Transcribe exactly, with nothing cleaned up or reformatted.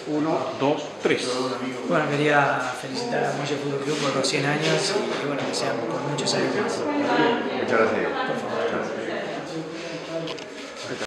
Uno, dos, tres. Bueno, quería felicitar a Molle Fútbol Club por los cien años y bueno, que sean por muchos años más. Muchas gracias. Por favor.